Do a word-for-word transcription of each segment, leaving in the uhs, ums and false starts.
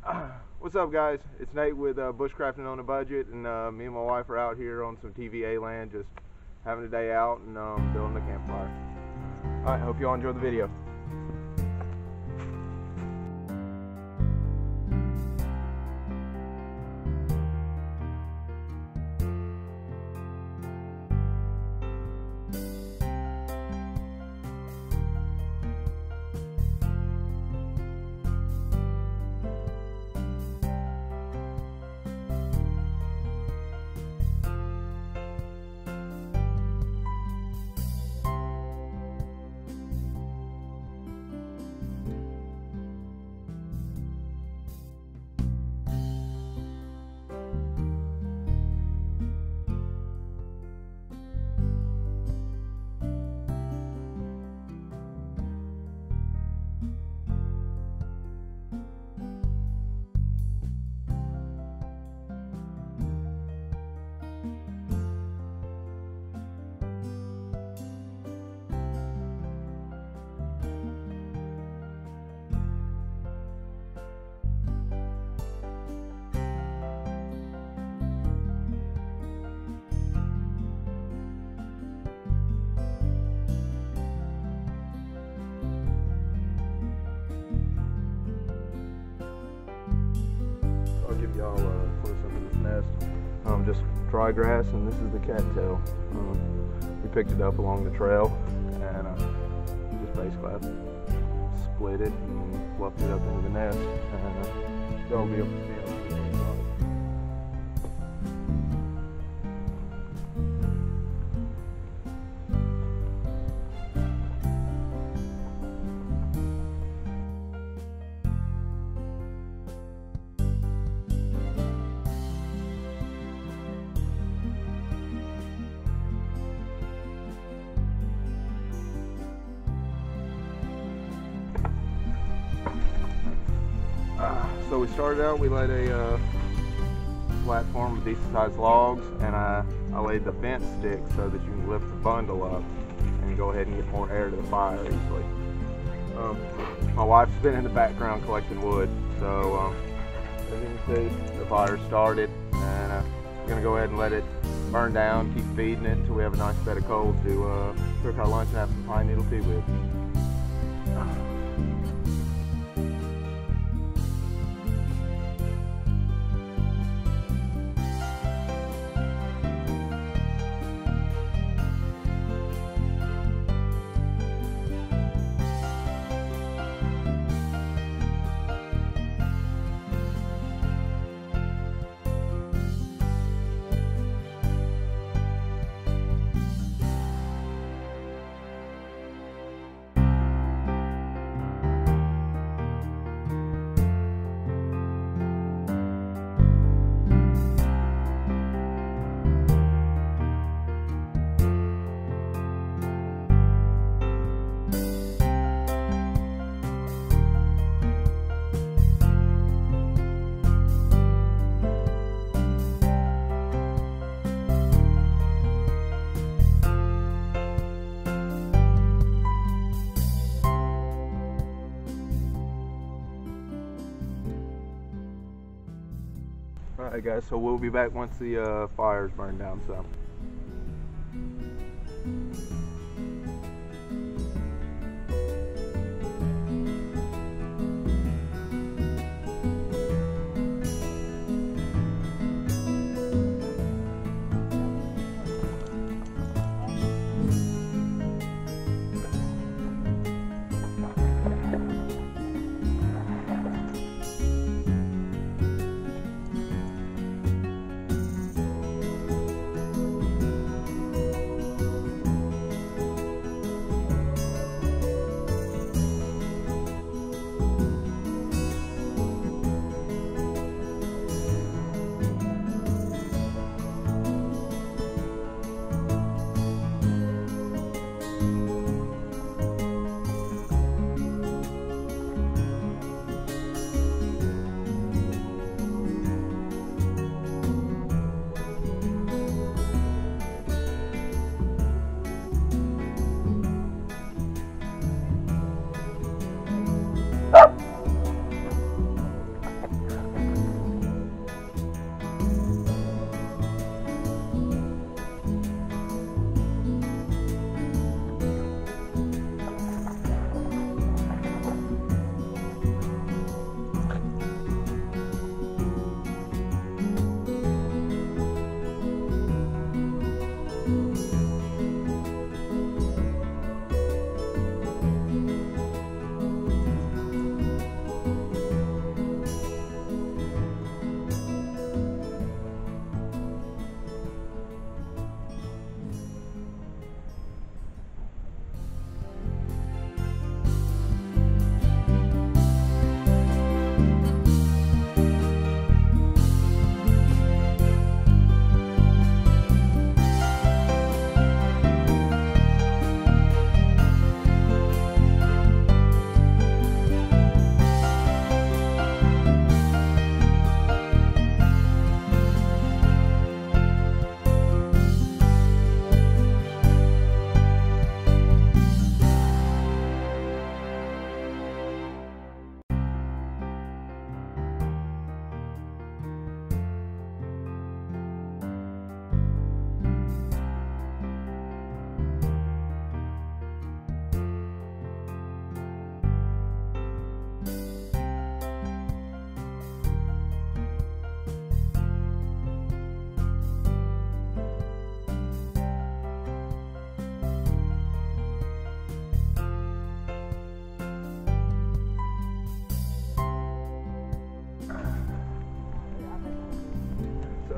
What's up, guys? It's Nate with uh, Bushcrafting on a Budget, and uh, me and my wife are out here on some T V A land, just having a day out and um, building a campfire. Alright, hope you all enjoy the video. Give y'all a close up of this nest. Um, just dry grass, and this is the cattail. Um, we picked it up along the trail, and uh, just basically I split it and fluffed it up into the nest, and uh, y'all will be able to see it. So we started out, we laid a uh, platform with decent sized logs, and I, I laid the fence stick so that you can lift the bundle up and go ahead and get more air to the fire easily. Um, my wife's been in the background collecting wood, so um, as you can see, the fire started, and uh, we're going to go ahead and let it burn down, keep feeding it until we have a nice bed of coals to uh, cook our lunch and have some pine needle tea with. Alright guys, so we'll be back once the uh, fire's burned down some.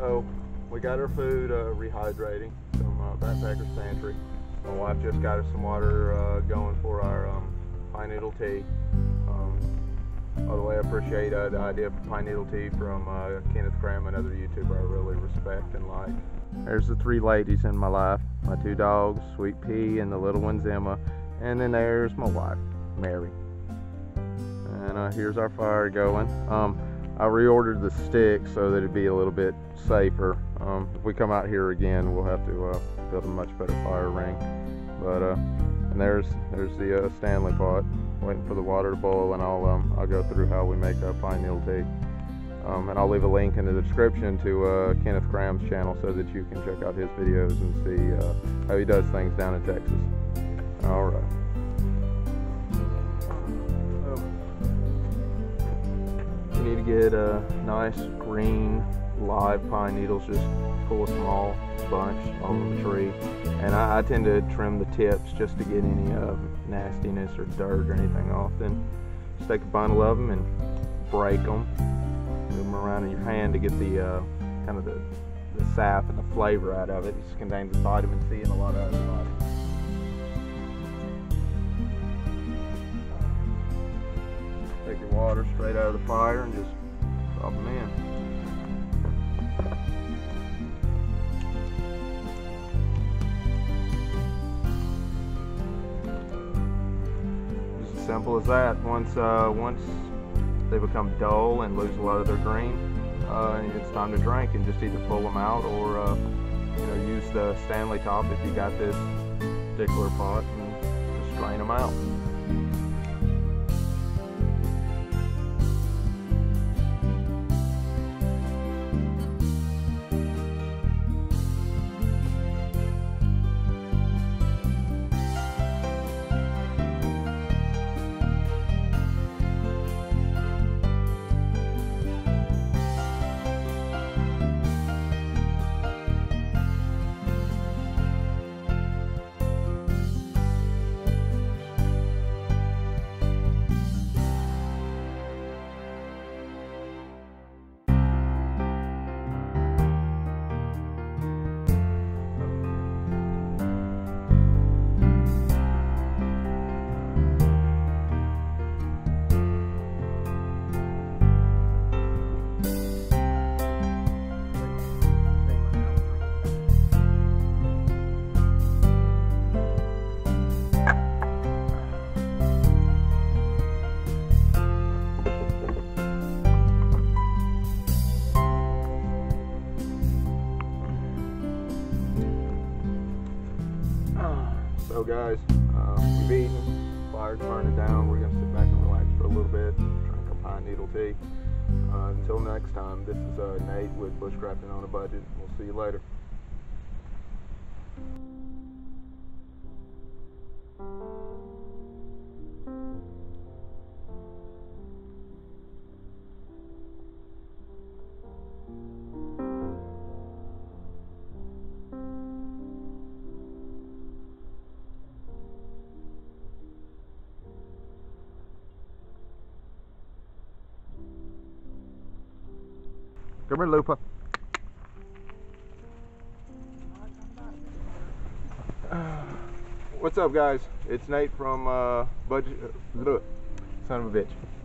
So we got our food uh, rehydrating from uh, Backpacker's Pantry. My wife just got us some water uh, going for our um, pine needle tea. Um, by the way, I appreciate uh, the idea of pine needle tea from uh, Kenneth Cram, another YouTuber I really respect and like. There's the three ladies in my life, my two dogs, Sweet Pea, and the little one's Emma. And then there's my wife, Mary. And uh, here's our fire going. Um, I reordered the sticks so that it'd be a little bit safer. Um, if we come out here again, we'll have to uh, build a much better fire ring. But uh, and there's there's the uh, Stanley pot, waiting for the water to boil, and I'll um, I'll go through how we make uh, pine needle tea. Um, and I'll leave a link in the description to uh, Kenneth Cram's channel so that you can check out his videos and see uh, how he does things down in Texas. All right. So, you need to get a nice green live pine needles. Just pull a small bunch off of a tree, and I, I tend to trim the tips just to get any uh, nastiness or dirt or anything off. Then just take a bundle of them and break them. Move them around in your hand to get the uh, kind of the, the sap and the flavor out of it. It contains vitamin C and a lot of other vitamins. Take your water straight out of the fire and just drop them in. Just as simple as that. Once, uh, once they become dull and lose a lot of their green, uh, it's time to drink, and just either pull them out or uh, you know, use the Stanley top if you got this particular pot, and just strain them out. So guys, uh, we've eaten, fire's burning down. We're gonna sit back and relax for a little bit, drink a pine needle tea. Uh, until next time, this is uh, Nate with Bushcrafting on a Budget. We'll see you later. Come here, Lupa. What's up, guys? It's Nate from uh, Budget. Uh, son of a bitch.